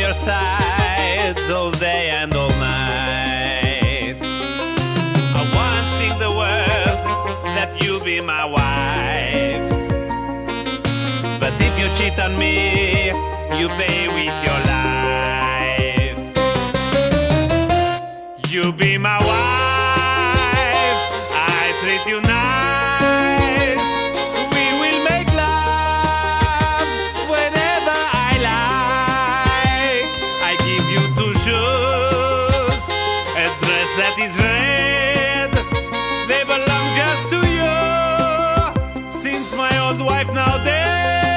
your sides all day and all night. I want to sing the world that you be my wife. But if you cheat on me, you pay with your life. You be my wife, I treat you nice. We will make love whenever I like. I give you 2 shoes, a dress that is red. They belong just to you, since my old wife now dead.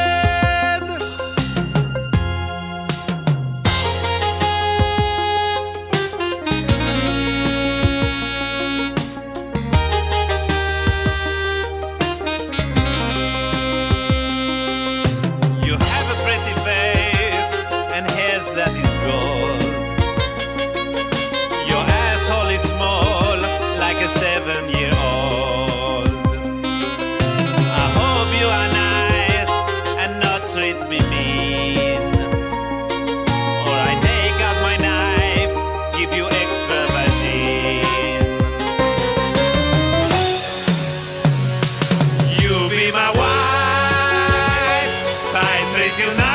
That is gold. Your asshole is small, like a 7-year-old. I hope you are nice and not treat me mean, or I take out my knife, give you extra vagine. You be my wife, I treat you nice.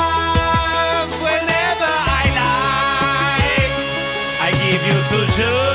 Give you 2 shoes.